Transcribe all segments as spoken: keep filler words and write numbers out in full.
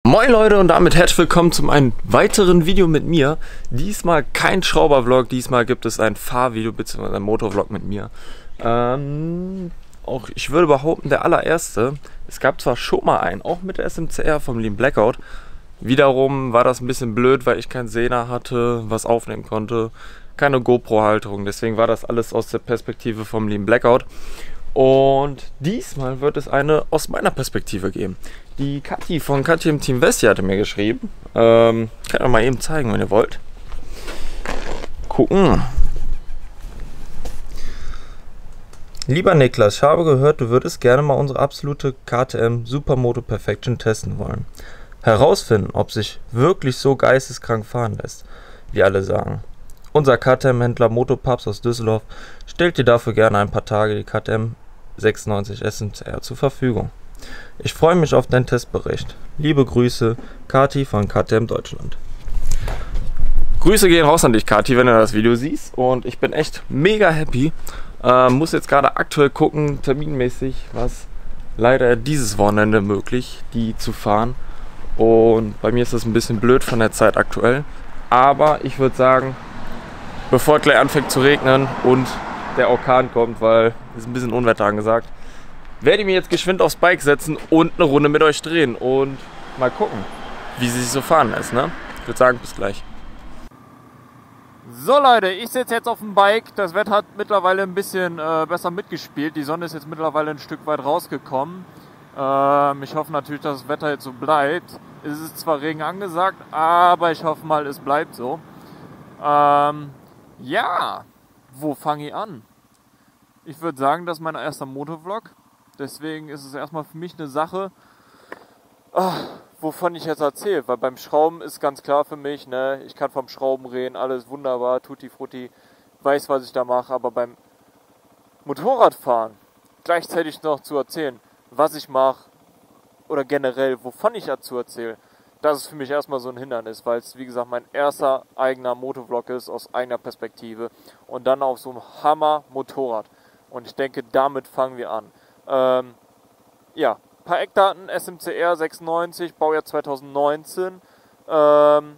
Moin Leute und damit herzlich willkommen zu einem weiteren Video mit mir. Diesmal kein Schrauber-Vlog, diesmal gibt es ein Fahrvideo bzw. ein Motorvlog mit mir. Ähm, auch ich würde behaupten, der allererste. Es gab zwar schon mal einen, auch mit der S M C R vom lieben Blackout. Wiederum war das ein bisschen blöd, weil ich keinen Sehner hatte, was aufnehmen konnte. Keine GoPro-Halterung, deswegen war das alles aus der Perspektive vom lieben Blackout. Und diesmal wird es eine aus meiner Perspektive geben. Die Kathi von Kathi im Team Westie hatte mir geschrieben. Ähm, kann ich euch mal eben zeigen, wenn ihr wollt. Gucken. Lieber Niklas, ich habe gehört, du würdest gerne mal unsere absolute K T M Supermoto Perfection testen wollen. Herausfinden, ob sich wirklich so geisteskrank fahren lässt, wie alle sagen. Unser K T M-Händler Motopapst aus Düsseldorf stellt dir dafür gerne ein paar Tage die K T M sechsundneunzig S M C R zur Verfügung. Ich freue mich auf deinen Testbericht. Liebe Grüße, Kathi von K T M Deutschland. Grüße gehen raus an dich, Kathi, wenn du das Video siehst. Und ich bin echt mega happy. Ähm, muss jetzt gerade aktuell gucken, terminmäßig, was leider dieses Wochenende möglich, die zu fahren. Und bei mir ist das ein bisschen blöd von der Zeit aktuell. Aber ich würde sagen, bevor es gleich anfängt zu regnen und der Orkan kommt, weil es ein bisschen Unwetter angesagt, werde ich mich jetzt geschwind aufs Bike setzen und eine Runde mit euch drehen und mal gucken, wie sie sich so fahren lässt, ne? Ich würde sagen, bis gleich. So Leute, ich sitze jetzt auf dem Bike. Das Wetter hat mittlerweile ein bisschen äh, besser mitgespielt. Die Sonne ist jetzt mittlerweile ein Stück weit rausgekommen. Ähm, ich hoffe natürlich, dass das Wetter jetzt so bleibt. Es ist zwar Regen angesagt, aber ich hoffe mal, es bleibt so. Ähm, ja, wo fange ich an? Ich würde sagen, das ist mein erster Motovlog. Deswegen ist es erstmal für mich eine Sache, ach, wovon ich jetzt erzähle. Weil beim Schrauben ist ganz klar für mich, ne, ich kann vom Schrauben reden, alles wunderbar, tutti frutti, weiß, was ich da mache. Aber beim Motorradfahren gleichzeitig noch zu erzählen, was ich mache oder generell, wovon ich dazu erzähle, das ist für mich erstmal so ein Hindernis, weil es, wie gesagt, mein erster eigener Motovlog ist, aus eigener Perspektive. Und dann auf so einem Hammer-Motorrad. Und ich denke, damit fangen wir an. Ähm, ja, ein paar Eckdaten, S M C R sechsundneunzig, Baujahr zweitausendneunzehn. Ähm,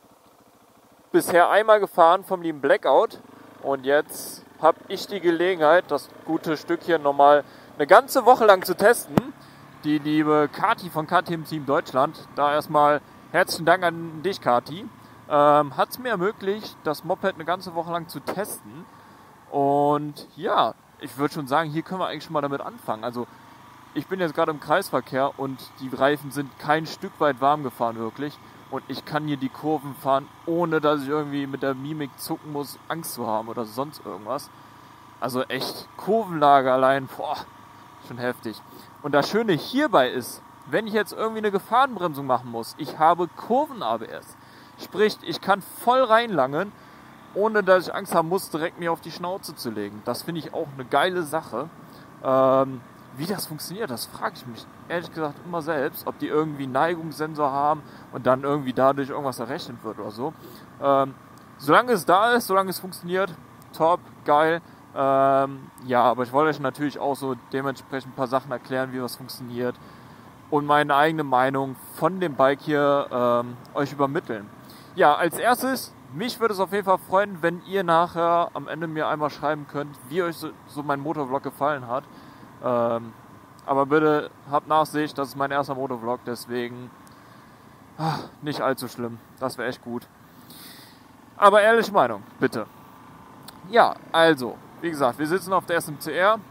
bisher einmal gefahren vom lieben Blackout. Und jetzt habe ich die Gelegenheit, das gute Stück hier nochmal eine ganze Woche lang zu testen. Die liebe Kathi von K T M Team Deutschland, da erstmal herzlichen Dank an dich, Kathi, ähm, hat es mir ermöglicht, das Moped eine ganze Woche lang zu testen. Und ja, ich würde schon sagen, hier können wir eigentlich schon mal damit anfangen. Also ich bin jetzt gerade im Kreisverkehr und die Reifen sind kein Stück weit warm gefahren wirklich. Und ich kann hier die Kurven fahren, ohne dass ich irgendwie mit der Mimik zucken muss, Angst zu haben oder sonst irgendwas. Also echt, Kurvenlage allein, boah, schon heftig. Und das Schöne hierbei ist, wenn ich jetzt irgendwie eine Gefahrenbremsung machen muss, ich habe Kurven-A B S. Sprich, ich kann voll reinlangen, ohne dass ich Angst haben muss, direkt mir auf die Schnauze zu legen. Das finde ich auch eine geile Sache. Ähm, wie das funktioniert, das frage ich mich ehrlich gesagt immer selbst, ob die irgendwie einen Neigungssensor haben und dann irgendwie dadurch irgendwas errechnet wird oder so. Ähm, solange es da ist, solange es funktioniert, top, geil. Ähm, ja, aber ich wollte euch natürlich auch so dementsprechend ein paar Sachen erklären, wie was funktioniert und meine eigene Meinung von dem Bike hier ähm, euch übermitteln. Ja, als erstes, mich würde es auf jeden Fall freuen, wenn ihr nachher am Ende mir einmal schreiben könnt, wie euch so, so mein Motovlog gefallen hat. Ähm, aber bitte habt Nachsicht, das ist mein erster Motovlog, deswegen ach, nicht allzu schlimm, das wäre echt gut. Aber ehrliche Meinung, bitte. Ja, also, wie gesagt, wir sitzen auf der S M C R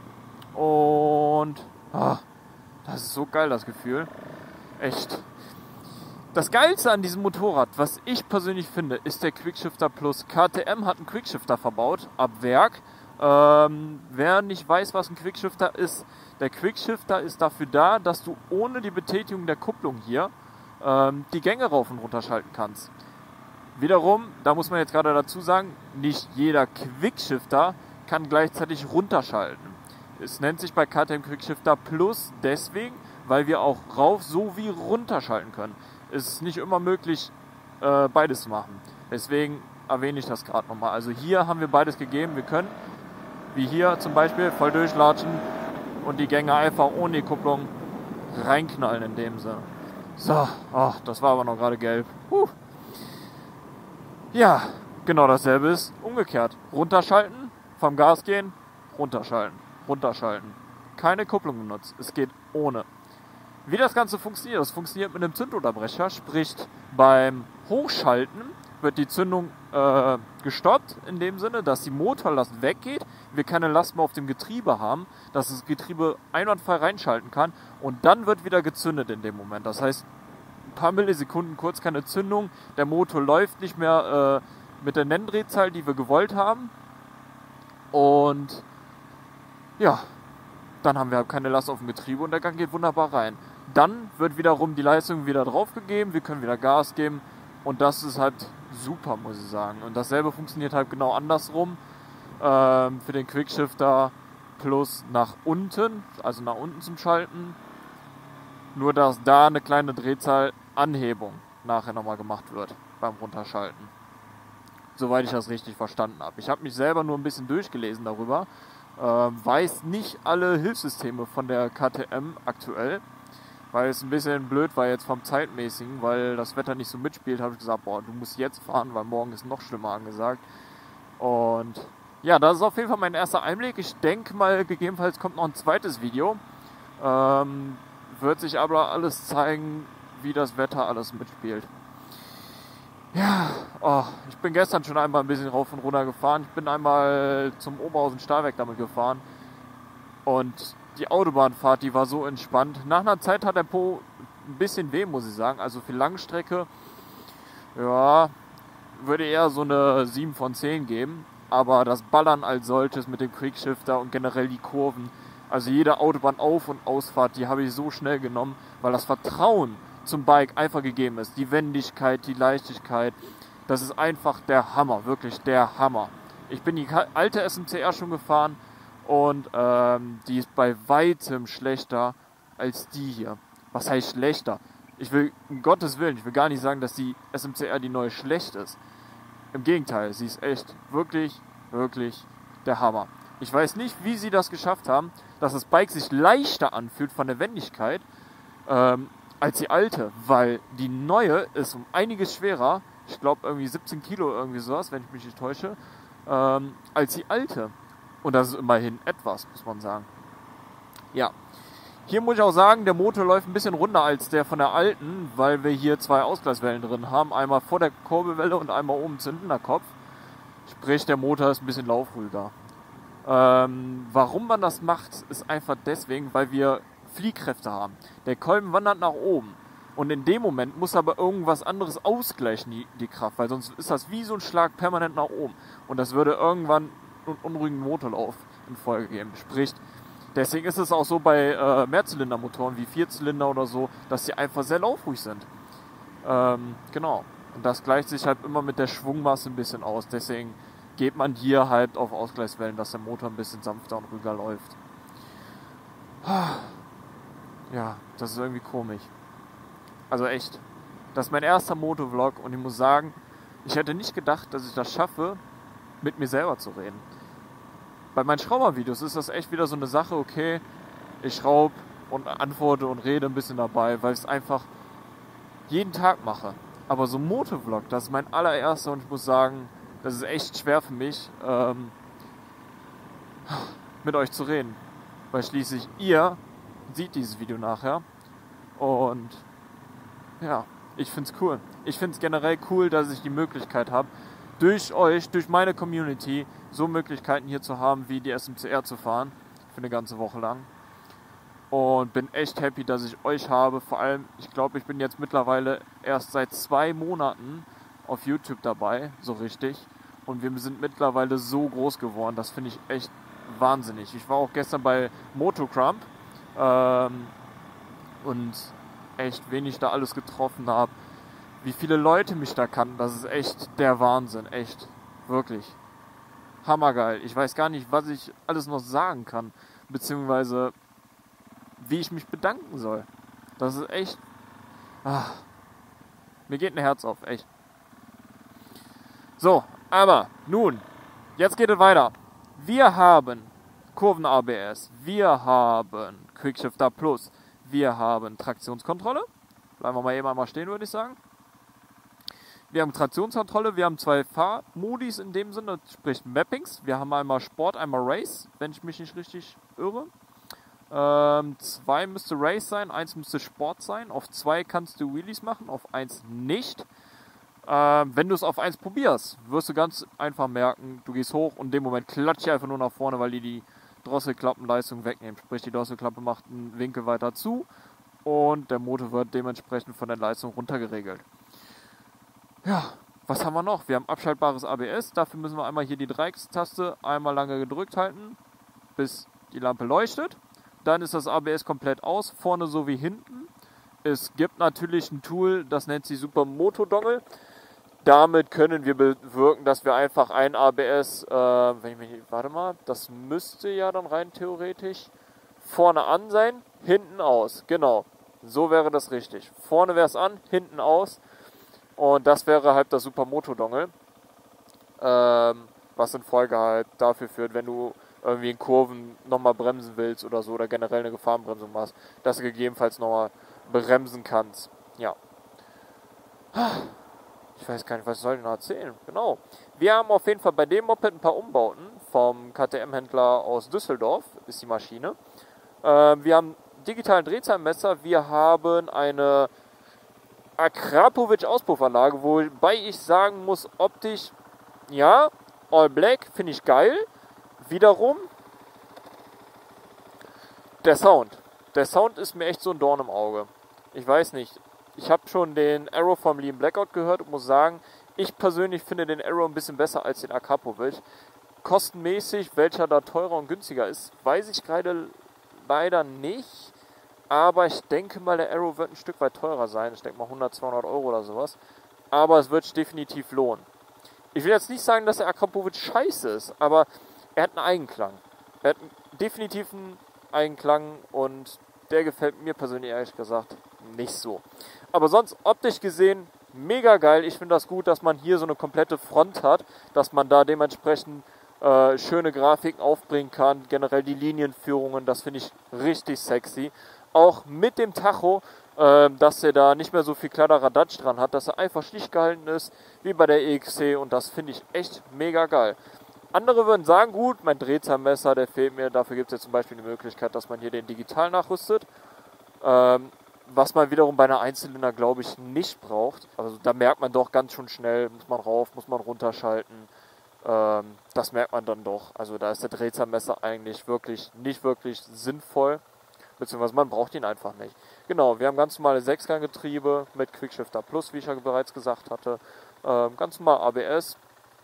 und ach, das ist so geil, das Gefühl. Echt. Das Geilste an diesem Motorrad, was ich persönlich finde, ist der Quickshifter Plus. K T M hat einen Quickshifter verbaut, ab Werk. Ähm, wer nicht weiß, was ein Quickshifter ist, der Quickshifter ist dafür da, dass du ohne die Betätigung der Kupplung hier ähm, die Gänge rauf und runter schalten kannst. Wiederum, da muss man jetzt gerade dazu sagen, nicht jeder Quickshifter kann gleichzeitig runterschalten. Es nennt sich bei K T M Quickshifter Plus deswegen, weil wir auch rauf sowie runterschalten können. Es ist nicht immer möglich, äh, beides zu machen. Deswegen erwähne ich das gerade nochmal. Also hier haben wir beides gegeben. Wir können, wie hier zum Beispiel, voll durchlatschen und die Gänge einfach ohne die Kupplung reinknallen in dem Sinne. So, oh, das war aber noch gerade gelb. Huh. Ja, genau dasselbe ist umgekehrt. Runterschalten, vom Gas gehen, runterschalten, runterschalten. Keine Kupplung benutzt, es geht ohne. Wie das Ganze funktioniert, das funktioniert mit einem Zündunterbrecher, sprich beim Hochschalten wird die Zündung äh, gestoppt, in dem Sinne, dass die Motorlast weggeht, wir keine Last mehr auf dem Getriebe haben, dass das Getriebe einwandfrei reinschalten kann und dann wird wieder gezündet in dem Moment. Das heißt, ein paar Millisekunden kurz keine Zündung, der Motor läuft nicht mehr äh, mit der Nenndrehzahl, die wir gewollt haben und ja, dann haben wir halt keine Last auf dem Getriebe und der Gang geht wunderbar rein. Dann wird wiederum die Leistung wieder draufgegeben, wir können wieder Gas geben und das ist halt super, muss ich sagen. Und dasselbe funktioniert halt genau andersrum ähm, für den Quickshifter plus nach unten, also nach unten zum Schalten. Nur, dass da eine kleine Drehzahlanhebung nachher nochmal gemacht wird beim Runterschalten. Soweit ich das richtig verstanden habe. Ich habe mich selber nur ein bisschen durchgelesen darüber. Ähm, weiß nicht alle Hilfssysteme von der K T M aktuell. Weil es ein bisschen blöd war jetzt vom Zeitmäßigen, weil das Wetter nicht so mitspielt, habe ich gesagt, boah, du musst jetzt fahren, weil morgen ist noch schlimmer angesagt. Und ja, das ist auf jeden Fall mein erster Einblick. Ich denke mal, gegebenenfalls kommt noch ein zweites Video. Ähm, wird sich aber alles zeigen, wie das Wetter alles mitspielt. Ja, oh, ich bin gestern schon einmal ein bisschen rauf und runter gefahren. Ich bin einmal zum Oberhausen-Stahlwerk damit gefahren. Und die Autobahnfahrt, die war so entspannt. Nach einer Zeit hat der Po ein bisschen weh, muss ich sagen. Also für Langstrecke, ja, würde eher so eine sieben von zehn geben. Aber das Ballern als solches mit dem Quickshifter und generell die Kurven, also jede Autobahn-Auf- und Ausfahrt, die habe ich so schnell genommen, weil das Vertrauen zum Bike einfach gegeben ist. Die Wendigkeit, die Leichtigkeit, das ist einfach der Hammer, wirklich der Hammer. Ich bin die alte S M C R schon gefahren, und ähm, die ist bei weitem schlechter als die hier. Was heißt schlechter? Ich will, um Gottes Willen, ich will gar nicht sagen, dass die S M C R die neue schlecht ist. Im Gegenteil, sie ist echt wirklich, wirklich der Hammer. Ich weiß nicht, wie sie das geschafft haben, dass das Bike sich leichter anfühlt von der Wendigkeit ähm, als die alte. Weil die neue ist um einiges schwerer, ich glaube irgendwie siebzehn Kilo irgendwie sowas, wenn ich mich nicht täusche, ähm, als die alte. Und das ist immerhin etwas, muss man sagen. Ja, hier muss ich auch sagen, der Motor läuft ein bisschen runder als der von der alten, weil wir hier zwei Ausgleichswellen drin haben. Einmal vor der Kurbelwelle und einmal oben zum Hinterkopf. Sprich, der Motor ist ein bisschen laufruhiger. Ähm, warum man das macht, ist einfach deswegen, weil wir Fliehkräfte haben. Der Kolben wandert nach oben. Und in dem Moment muss aber irgendwas anderes ausgleichen, die, die Kraft. Weil sonst ist das wie so ein Schlag permanent nach oben. Und das würde irgendwann einen unruhigen Motorlauf in Folge geben. Sprich, deswegen ist es auch so bei äh, Mehrzylindermotoren wie Vierzylinder oder so, dass sie einfach sehr laufruhig sind. Ähm, genau. Und das gleicht sich halt immer mit der Schwungmasse ein bisschen aus. Deswegen geht man hier halt auf Ausgleichswellen, dass der Motor ein bisschen sanfter und ruhiger läuft. Ja, das ist irgendwie komisch. Also echt. Das ist mein erster Motovlog und ich muss sagen, ich hätte nicht gedacht, dass ich das schaffe, mit mir selber zu reden. Bei meinen Schraubervideos ist das echt wieder so eine Sache, okay, ich schraube und antworte und rede ein bisschen dabei, weil ich es einfach jeden Tag mache. Aber so ein Motovlog, das ist mein allererster und ich muss sagen, das ist echt schwer für mich, ähm, mit euch zu reden. Weil schließlich ihr seht dieses Video nachher und ja, ich finde es cool. Ich finde es generell cool, dass ich die Möglichkeit habe, durch euch, durch meine Community, so Möglichkeiten hier zu haben, wie die S M C R zu fahren, für eine ganze Woche lang. Und bin echt happy, dass ich euch habe. Vor allem, ich glaube, ich bin jetzt mittlerweile erst seit zwei Monaten auf YouTube dabei, so richtig. Und wir sind mittlerweile so groß geworden, das finde ich echt wahnsinnig. Ich war auch gestern bei Motocrump ähm, und echt, wen ich da alles getroffen habe. Wie viele Leute mich da kannten, das ist echt der Wahnsinn, echt, wirklich. Hammergeil. Ich weiß gar nicht, was ich alles noch sagen kann, beziehungsweise wie ich mich bedanken soll. Das ist echt, ach, mir geht ein Herz auf, echt. So, aber nun, jetzt geht es weiter. Wir haben Kurven-A B S, wir haben Quickshifter Plus, wir haben Traktionskontrolle, Bleiben wir mal eben einmal stehen, würde ich sagen. Wir haben Traktionskontrolle, wir haben zwei Fahrmodis in dem Sinne, sprich Mappings. Wir haben einmal Sport, einmal Race, wenn ich mich nicht richtig irre. Ähm, zwei müsste Race sein, eins müsste Sport sein. Auf zwei kannst du Wheelies machen, auf eins nicht. Ähm, wenn du es auf eins probierst, wirst du ganz einfach merken, du gehst hoch und in dem Moment klatscht einfach nur nach vorne, weil die die Drosselklappenleistung wegnehmen. Sprich, die Drosselklappe macht einen Winkel weiter zu und der Motor wird dementsprechend von der Leistung runtergeregelt. Ja, was haben wir noch? Wir haben abschaltbares A B S. Dafür müssen wir einmal hier die Dreieckstaste einmal lange gedrückt halten, bis die Lampe leuchtet. Dann ist das A B S komplett aus, vorne sowie hinten. Es gibt natürlich ein Tool, das nennt sich Super Moto Dongle. Damit können wir bewirken, dass wir einfach ein A B S, äh, wenn ich mich, warte mal, das müsste ja dann rein theoretisch vorne an sein, hinten aus. Genau, so wäre das richtig. Vorne wäre es an, hinten aus. Und das wäre halt das Super Moto Dongle, ähm, was in Folge halt dafür führt, wenn du irgendwie in Kurven nochmal bremsen willst oder so, oder generell eine Gefahrenbremsung machst, dass du gegebenenfalls nochmal bremsen kannst. Ja. Ich weiß gar nicht, was soll ich noch erzählen. Genau. Wir haben auf jeden Fall bei dem Moped ein paar Umbauten vom K T M-Händler aus Düsseldorf, ist die Maschine. Ähm, wir haben digitalen Drehzahlmesser, wir haben eine Akrapovic-Auspuffanlage, wobei ich sagen muss, optisch, ja, All Black finde ich geil. Wiederum, der Sound. Der Sound ist mir echt so ein Dorn im Auge. Ich weiß nicht, ich habe schon den Arrow vom Liam Blackout gehört und muss sagen, ich persönlich finde den Arrow ein bisschen besser als den Akrapovic. Kostenmäßig, welcher da teurer und günstiger ist, weiß ich gerade leider nicht. Aber ich denke mal, der Arrow wird ein Stück weit teurer sein. Ich denke mal hundert, zweihundert Euro oder sowas. Aber es wird sich definitiv lohnen. Ich will jetzt nicht sagen, dass der Akrapovic scheiße ist, aber er hat einen Eigenklang. Er hat definitiv einen Eigenklang und der gefällt mir persönlich ehrlich gesagt nicht so. Aber sonst optisch gesehen mega geil. Ich finde das gut, dass man hier so eine komplette Front hat, dass man da dementsprechend äh, schöne Grafiken aufbringen kann. Generell die Linienführungen, das finde ich richtig sexy. Auch mit dem Tacho, äh, dass er da nicht mehr so viel Kladderadatsch dran hat, dass er einfach schlicht gehalten ist, wie bei der E X C, und das finde ich echt mega geil. Andere würden sagen, gut, mein Drehzahlmesser, der fehlt mir, dafür gibt es jetzt zum Beispiel die Möglichkeit, dass man hier den digital nachrüstet, ähm, was man wiederum bei einer Einzylinder, glaube ich, nicht braucht. Also da merkt man doch ganz schön schnell, muss man rauf, muss man runterschalten, ähm, das merkt man dann doch. Also da ist der Drehzahlmesser eigentlich wirklich nicht wirklich sinnvoll. Beziehungsweise man braucht ihn einfach nicht. Genau, wir haben ganz normale Sechsganggetriebe mit Quickshifter Plus, wie ich ja bereits gesagt hatte. Ähm, ganz normal A B S.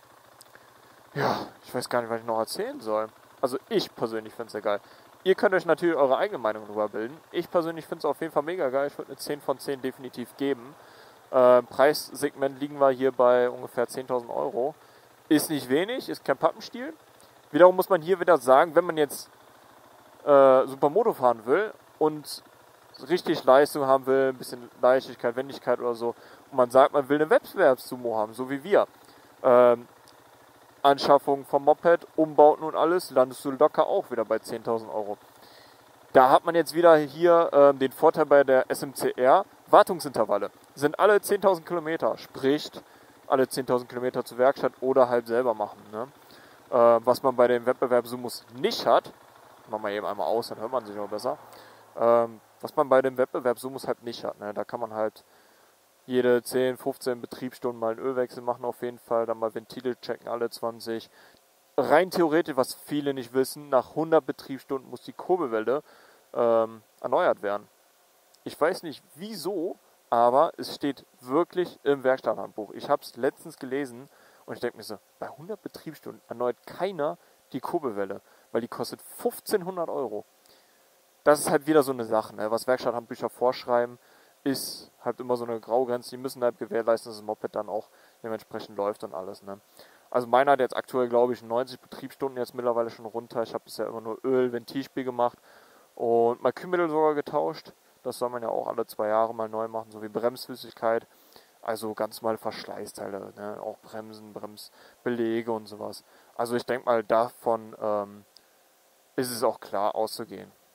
Ja, ich weiß gar nicht, was ich noch erzählen soll. Also ich persönlich finde es sehr geil. Ihr könnt euch natürlich eure eigene Meinung darüber bilden. Ich persönlich finde es auf jeden Fall mega geil. Ich würde eine zehn von zehn definitiv geben. Ähm, Preissegment liegen wir hier bei ungefähr zehntausend Euro. Ist nicht wenig, ist kein Pappenstiel. Wiederum muss man hier wieder sagen, wenn man jetzt Äh, Supermoto fahren will und richtig Leistung haben will, ein bisschen Leichtigkeit, Wendigkeit oder so, und man sagt, man will eine Wettbewerbssumo haben, so wie wir. Ähm, Anschaffung vom Moped, Umbauten und alles, landest du locker auch wieder bei zehntausend Euro. Da hat man jetzt wieder hier äh, den Vorteil bei der S M C R, Wartungsintervalle. Sind alle zehntausend Kilometer, sprich alle zehntausend Kilometer zur Werkstatt oder halt selber machen. Ne? Äh, was man bei den Wettbewerbssumos nicht hat, machen wir eben einmal aus, dann hört man sich auch besser. Ähm, was man bei dem Wettbewerbssumos halt nicht hat. Ne? Da kann man halt jede zehn, fünfzehn Betriebsstunden mal einen Ölwechsel machen auf jeden Fall, dann mal Ventile checken alle zwanzig. Rein theoretisch, was viele nicht wissen, nach hundert Betriebsstunden muss die Kurbelwelle ähm, erneuert werden. Ich weiß nicht wieso, aber es steht wirklich im Werkstatthandbuch. Ich habe es letztens gelesen und ich denke mir so, bei hundert Betriebsstunden erneuert keiner die Kurbelwelle, weil die kostet fünfzehnhundert Euro. Das ist halt wieder so eine Sache, ne? Was Werkstatthandbücher vorschreiben, ist halt immer so eine Graugrenze. Die müssen halt gewährleisten, dass das Moped dann auch dementsprechend läuft und alles. Ne? Also meiner hat jetzt aktuell, glaube ich, neunzig Betriebsstunden jetzt mittlerweile schon runter. Ich habe bisher immer nur Öl, Ventilspiel gemacht und mal Kühlmittel sogar getauscht. Das soll man ja auch alle zwei Jahre mal neu machen, sowie Bremsflüssigkeit. Also ganz normale Verschleißteile, ne? Auch Bremsen, Bremsbelege und sowas. Also ich denke mal, davon ähm, ist es auch klar auszugehen.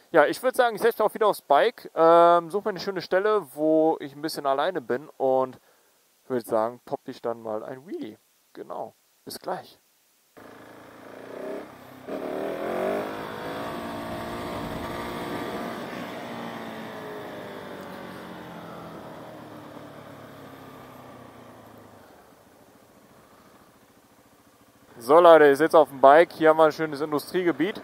Ja, ich würde sagen, ich setze mich auch wieder aufs Bike, ähm, suche mir eine schöne Stelle, wo ich ein bisschen alleine bin und würde sagen, poppe ich dann mal ein Wheelie. Genau, bis gleich. So Leute, ich sitze auf dem Bike, hier haben wir ein schönes Industriegebiet.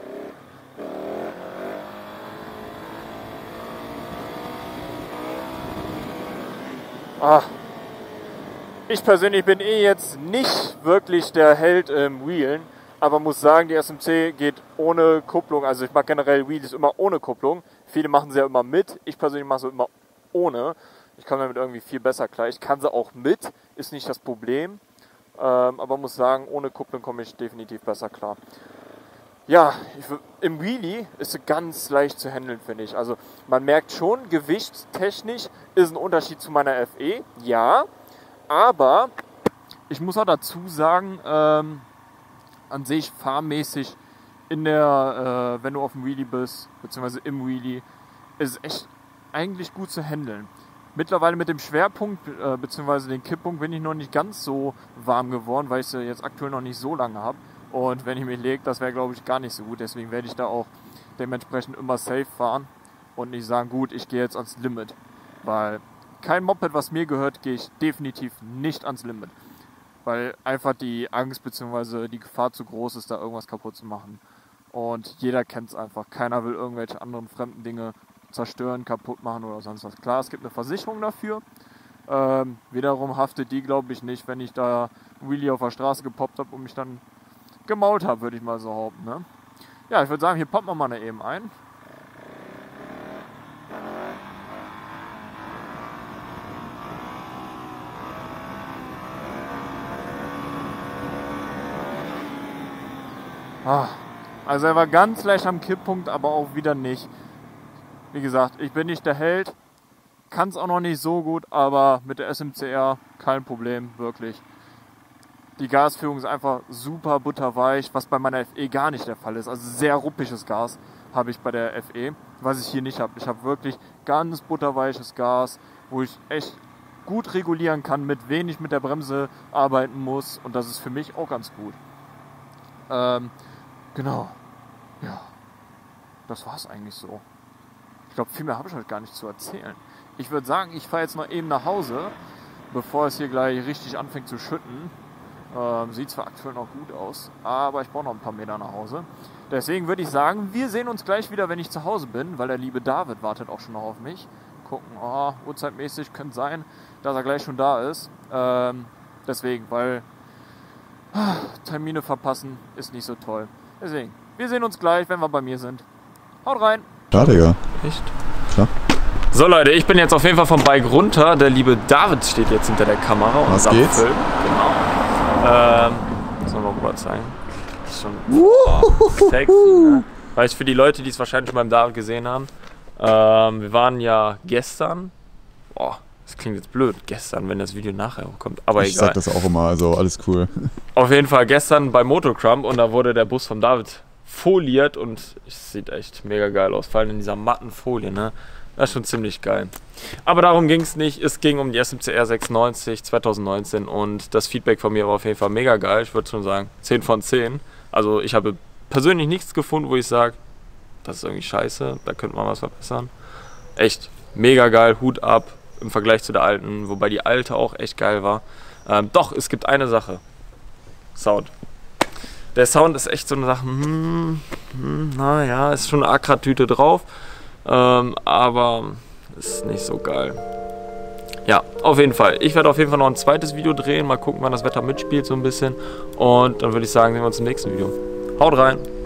Ah, ich persönlich bin eh jetzt nicht wirklich der Held im Wheelen, aber muss sagen, die S M C geht ohne Kupplung, also ich mache generell Wheelies immer ohne Kupplung. Viele machen sie ja immer mit, ich persönlich mache sie immer ohne. Ich komme damit irgendwie viel besser klar. Ich kann sie auch mit, ist nicht das Problem. Ähm, aber muss sagen, ohne Kupplung komme ich definitiv besser klar. Ja, ich, im Wheelie ist es ganz leicht zu handeln, finde ich. Also man merkt schon, gewichtstechnisch ist ein Unterschied zu meiner F E, ja. Aber ich muss auch dazu sagen, ähm, an sich fahrmäßig in der, äh, wenn du auf dem Wheelie bist, beziehungsweise im Wheelie, ist es echt eigentlich gut zu handeln. Mittlerweile mit dem Schwerpunkt äh, bzw. den Kipppunkt bin ich noch nicht ganz so warm geworden, weil ich sie jetzt aktuell noch nicht so lange habe. Und wenn ich mich lege, das wäre glaube ich gar nicht so gut. Deswegen werde ich da auch dementsprechend immer safe fahren und nicht sagen, gut, ich gehe jetzt ans Limit. Weil kein Moped, was mir gehört, gehe ich definitiv nicht ans Limit. Weil einfach die Angst bzw. die Gefahr zu groß ist, da irgendwas kaputt zu machen. Und jeder kennt es einfach. Keiner will irgendwelche anderen fremden Dinge zerstören, kaputt machen oder sonst was. Klar, es gibt eine Versicherung dafür. Ähm, wiederum haftet die, glaube ich, nicht, wenn ich da Wheelie auf der Straße gepoppt habe und mich dann gemault habe, würde ich mal so behaupten. Ne? Ja, ich würde sagen, hier poppen wir mal eben ein. Ah, also er war ganz leicht am Kipppunkt, aber auch wieder nicht. Wie gesagt, ich bin nicht der Held, kann es auch noch nicht so gut, aber mit der S M C R kein Problem, wirklich. Die Gasführung ist einfach super butterweich, was bei meiner F E gar nicht der Fall ist. Also sehr ruppiges Gas habe ich bei der F E, was ich hier nicht habe. Ich habe wirklich ganz butterweiches Gas, wo ich echt gut regulieren kann, mit wenig mit der Bremse arbeiten muss und das ist für mich auch ganz gut. Ähm, genau, ja, das war es eigentlich so. Ich glaube, viel mehr habe ich heute gar nicht zu erzählen. Ich würde sagen, ich fahre jetzt noch eben nach Hause, bevor es hier gleich richtig anfängt zu schütten. Ähm, sieht zwar aktuell noch gut aus, aber ich brauche noch ein paar Meter nach Hause. Deswegen würde ich sagen, wir sehen uns gleich wieder, wenn ich zu Hause bin, weil der liebe David wartet auch schon noch auf mich. Gucken, oh, uhrzeitmäßig könnte sein, dass er gleich schon da ist. Ähm, deswegen, weil ah, Termine verpassen ist nicht so toll. Deswegen, wir sehen uns gleich, wenn wir bei mir sind. Haut rein! Ja, Digga. Echt? Klar. So Leute, ich bin jetzt auf jeden Fall vom Bike runter. Der liebe David steht jetzt hinter der Kamera und was geht's? Film. Genau. Ähm, das wollen wir mal rüber zeigen. Das ist schon oh, sexy, ne? Weißt du, für die Leute, die es wahrscheinlich schon beim David gesehen haben, ähm, wir waren ja gestern, boah, das klingt jetzt blöd, gestern, wenn das Video nachher kommt, aber ich egal. Ich sag das auch immer, also alles cool. Auf jeden Fall gestern bei Motocrump und da wurde der Bus von David foliert und es sieht echt mega geil aus, vor allem in dieser matten Folie, ne? Das ist schon ziemlich geil. Aber darum ging es nicht, es ging um die S M C R sechsundneunzig zwanzig neunzehn und das Feedback von mir war auf jeden Fall mega geil, ich würde schon sagen zehn von zehn. Also ich habe persönlich nichts gefunden, wo ich sage, das ist irgendwie scheiße, da könnte man was verbessern. Echt mega geil, Hut ab im Vergleich zu der alten, wobei die alte auch echt geil war. Ähm, doch, es gibt eine Sache, Sound. Der Sound ist echt so eine Sache, hm, hm, naja, ist schon eine Akra-Tüte drauf, ähm, aber ist nicht so geil. Ja, auf jeden Fall. Ich werde auf jeden Fall noch ein zweites Video drehen, mal gucken, wann das Wetter mitspielt so ein bisschen. Und dann würde ich sagen, sehen wir uns im nächsten Video. Haut rein!